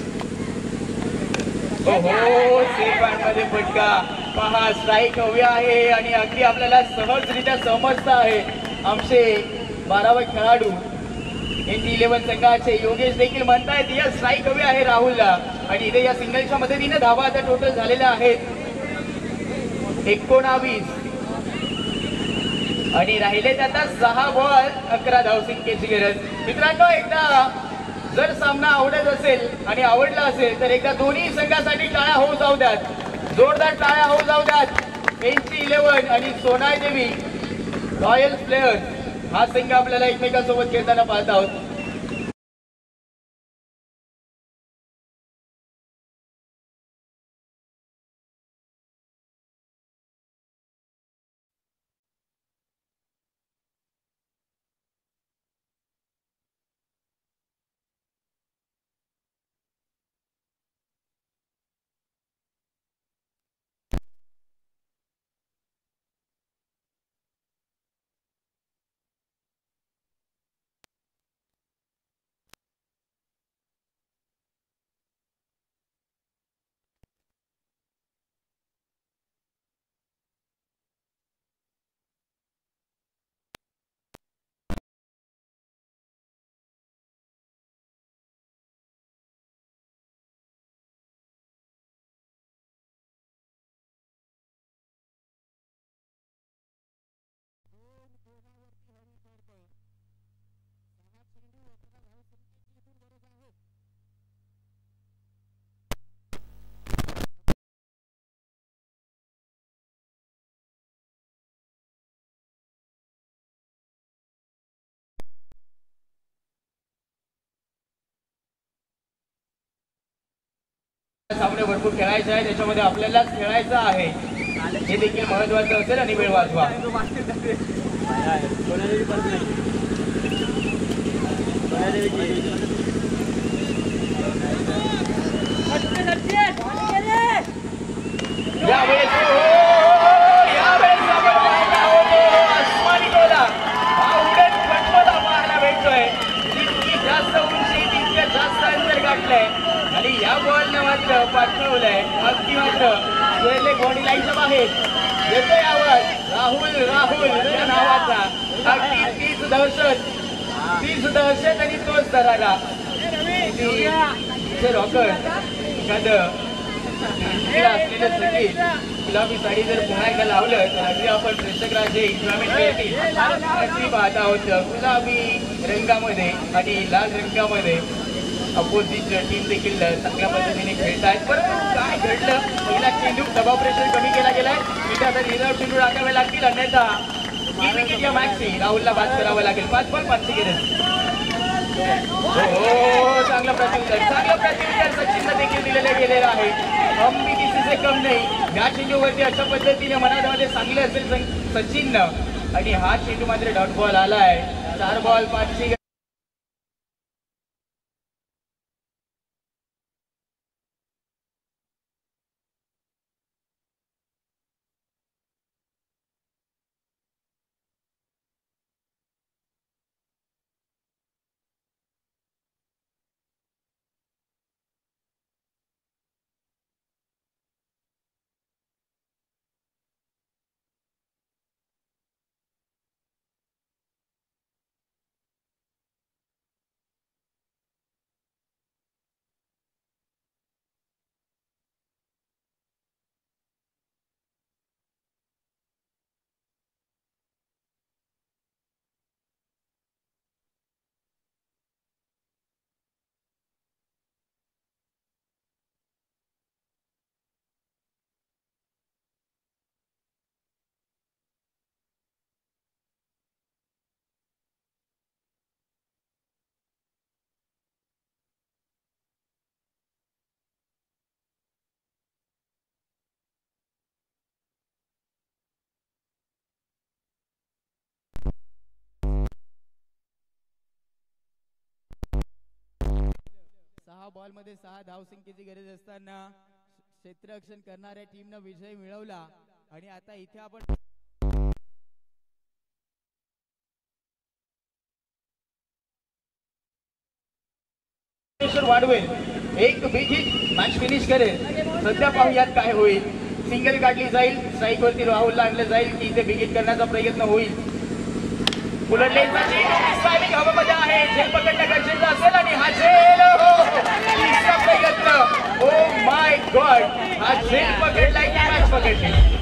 हो, सेफ मध्ये फटका. पहा स्ट्राईक हवी आहे आणि अगदी आपल्याला सहजरित्या समजत आहे. आमचे 12वे खेळाडू यांची 11 संघाचे योगेश देखील म्हणतायत या स्ट्राईक हवी आहे राहुलला. आणि इथे या सिंगलच्या मदतीने धावा आता टोटल झालेल्या आहेत 19 आणि राहिलेत आता 6 बॉल 11 धावसंख्येची गरज. मित्रांनो, एकदा जर सामना आवडत असेल आणि आवडला असेल तर एकदा दोन्ही संघासाठी टाळ्या होऊ जाऊ द्यात. जोरदार टाळ्या होऊ जाऊ द्यात. यांची 11 आणि सोनाई देवी रॉयल प्लेयर्स हा संघ आपल्याला एकमेकांसोबत खेळताना पाहत आहोत. सामने भरपूर खेळायचे आहे, त्याच्यामध्ये आपल्यालाच खेळायचं आहे, हे देखील महत्वाचं असेल आणि वेळ वाचवा. यावेळेस आपण पाहायला होतो आसमानी गोला, हा उडत फटफटा पाहायला भेटतोय. जितकी जास्त उंची तितक्या जास्त अंतर गाठलंय आणि या बॉलनं मात्र पाठवलंय अगदी मात्र सोहेल बॉडी लाईनच्या बाहेर. येतोय आवाज राहुल राहुल त्या नावाचा. अगदी तीच दहशत आणि तोच दरारा रॉकर एखादं असलेलं सगळी गुलाबी साडी जर पुन्हा एकदा लावलं तर अगदी आपण प्रेक्षकांचे एन्जॉयमेंट करतील अगदी पाहत आहोत. गुलाबी रंगामध्ये आणि लाल रंगामध्ये अपोजिट टीम देखील चांगल्या पद्धतीने खेळत आहेत. परंतु काय घडलं, पहिला चेंडू दबाव प्रेशर कमी केला गेलाय, तिथे आता रिझर्व्ह चेंडू टाकावे लागतील, अन्यथा तीन विकेट या मॅचची राहुलला बाद करावं लागेल. 5 बॉल 5ची गरज. हो चांगलं प्रत्युत्तर सचिनला देखील दिलेलं गेलेलं आहे. हम भी किसी से कम नाही. या चेंडूवरती अशा पद्धतीने मनामध्ये सांगले असेल सचिननं आणि हा चेंडू मात्र डॉट बॉल आलाय. 4 बॉल 5ची. सहा बॉल मध्ये 6 धावसंख्येची गरज असताना क्षेत्ररक्षण करणाऱ्या टीमनं विजय मिळवला आणि आता इथे आपण वाढवेल, एक बिग हिट मॅच फिनिश करेल. सध्या पाहूयात काय होईल. सिंगल काढली जाईल, स्ट्राईक वरती राहुलला आणलं जाईल की इथे बिग हिट करण्याचा प्रयत्न होईल. हवामध्ये आहे, झेल पकडणं गरजेचं असेल आणि हा झेल तिसरा प्रयत्न. ओ माय गॉड, हा झेल पकडलाय की मॅच पकडली.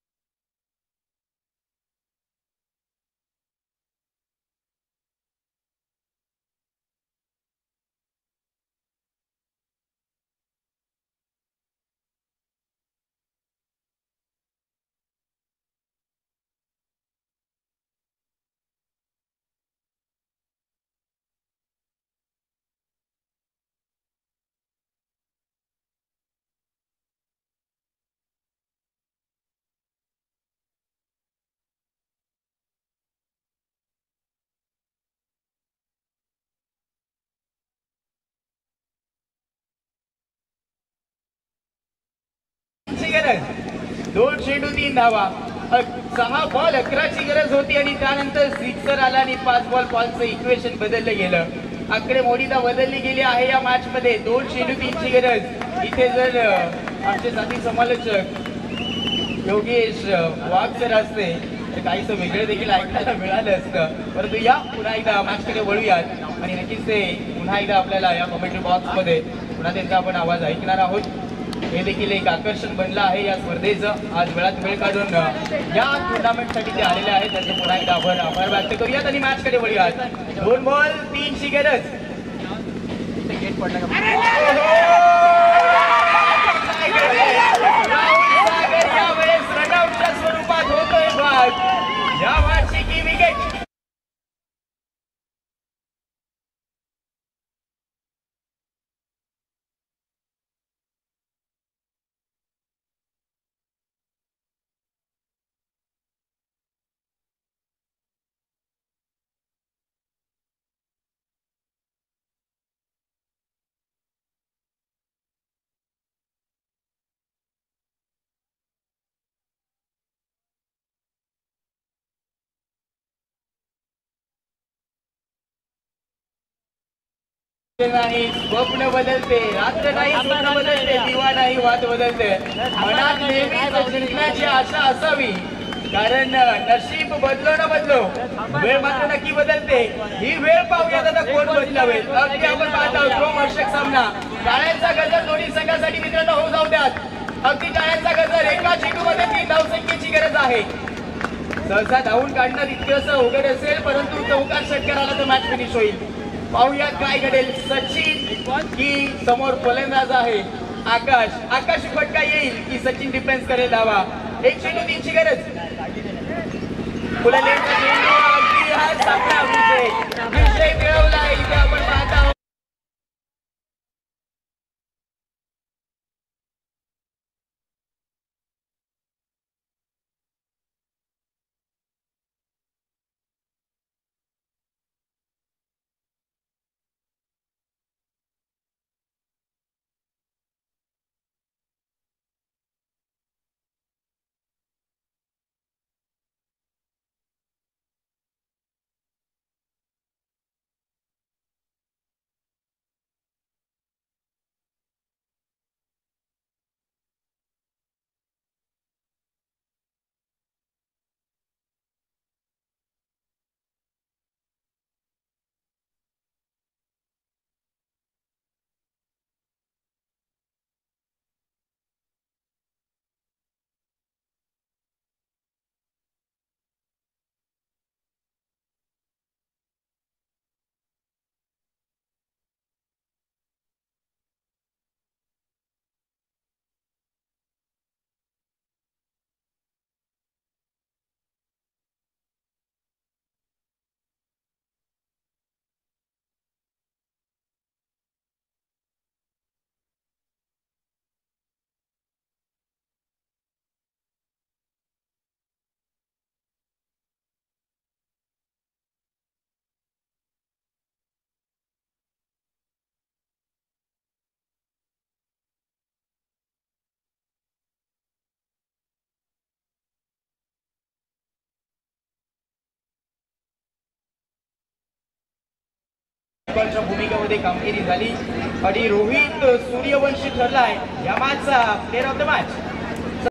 गरज 2 चेंडू 3 धावा. 6 बॉल 11ची गरज होती आणि त्यानंतर सिक्सर आला आणि 5 बॉल 5चं इक्वेशन बदललं गेलं. आकडेमोडीदा बदलली गेली आहे या मॅच मध्ये. 2 चेंडू 3ची गरज. इथे जर आमचे साथी समालोचक योगेश वाघ सर असते तर काहीसं वेगळं देखील ऐकायला मिळालं असतं. परंतु या पुन्हा एकदा मॅचकडे वळूयात आणि नक्कीच ते पुन्हा एकदा आपल्याला या कमेंट्री बॉक्समध्ये पुन्हा त्यांचा आपण आवाज ऐकणार आहोत. हे देखील एक आकर्षण बनलं आहे या स्पर्धेचं. आज वेळात वेळ काढून या टुर्नामेंटसाठी ते आलेले आहेत त्यांचे पुन्हा एकदा आभार व्यक्त करूयात आणि मॅचकडे वळूयात. 2 बॉल 3ची गरज. गेट पडला यावेळेस रनआउटच्या स्वरूपात होतोय बाद. या मॅचची की विकेट नाही स्वप्न बदलते, रात्र नाही स्वप्न बदलते, दिवा नाही वाद बदलते. मनात नेहमीच जिंकण्याची आशा असावी, कारण नशीब बदलो ना बदलो, वेळ मात्र नक्की बदलते. ही वेळ पाहूयात आता कोण बदलावेल. अगदी आपण पाहत आहोत रोमहर्षक सामना. टाळ्यांचा गजर दोन्ही संघासाठी मित्रांनो होऊ जाऊ द्यात. अगदी टाळ्यांचा गजर. एका चेंडूमध्ये 3 धावसंख्येची गरज आहे. सहसा धावून काढणं तितकंसं अवघड असेल, परंतु चौकार षटकार आला तर मॅच फिनिश होईल. पाहूया काय घडेल. सचिन की समोर फलंदाज आहे आकाश. आकाश फटका येईल की सचिन डिफेन्स करेल धावा. एक चेंडू 3ची गरज. फुललेचा चेंडू. अगदी हा सामना विजय मिळवला इथे आपण पाहत आहोत. भूमिकेमध्ये कामगिरी झाली आणि रोहित सूर्यवंशी ठरलाय या मॅचचा प्लेअर ऑफ द मॅच.